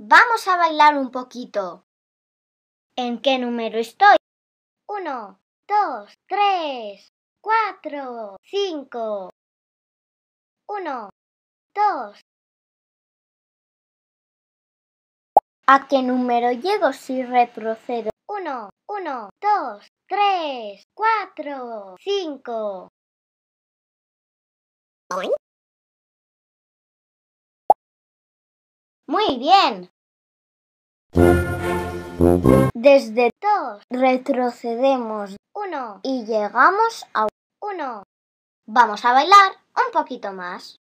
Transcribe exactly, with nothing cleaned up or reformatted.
Vamos a bailar un poquito. ¿En qué número estoy? Uno, dos, tres, cuatro, cinco. Uno, dos. ¿A qué número llego si retrocedo? Uno, uno, dos, tres, cuatro, cinco. Muy bien. Desde dos retrocedemos uno y llegamos a uno. Vamos a bailar un poquito más.